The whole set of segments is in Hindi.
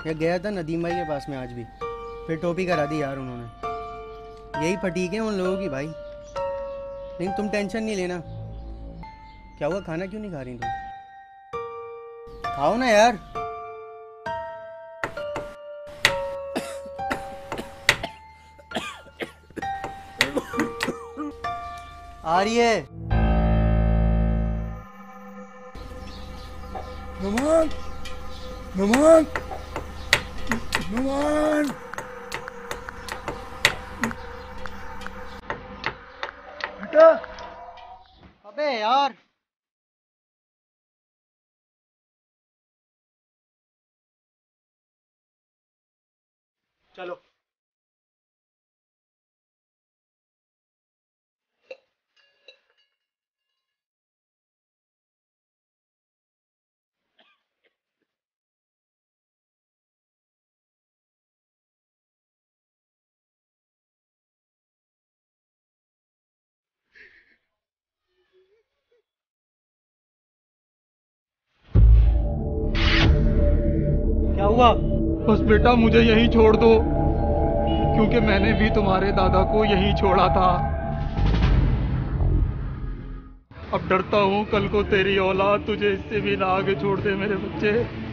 या गया था नदीम भाई के पास में आज भी, फिर टोपी करा दी यार उन्होंने। यही फटीक है उन लोगों की भाई। लेकिन तुम टेंशन नहीं लेना। क्या हुआ, खाना क्यों नहीं खा रही तुम? खाओ ना यार। आ रही है। नुमान, नुमान, नुमान। बेटा। अबे यार। चलो। क्या हुआ? बस बेटा मुझे यहीं छोड़ दो, क्योंकि मैंने भी तुम्हारे दादा को यहीं छोड़ा था। अब डरता हूँ कल को तेरी औलाद तुझे इससे भी ना आगे छोड़ दे मेरे बच्चे।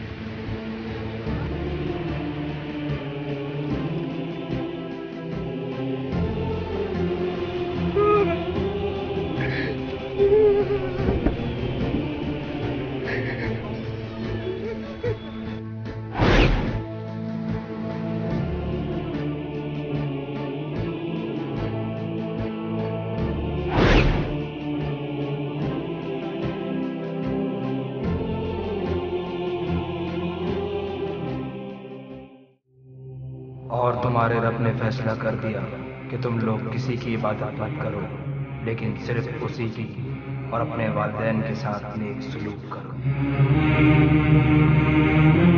और तुम्हारे रब ने फैसला कर दिया कि तुम लोग किसी की इबादत मत करो, लेकिन सिर्फ उसी की, और अपने वालिदैन के साथ नेक सलूक करो।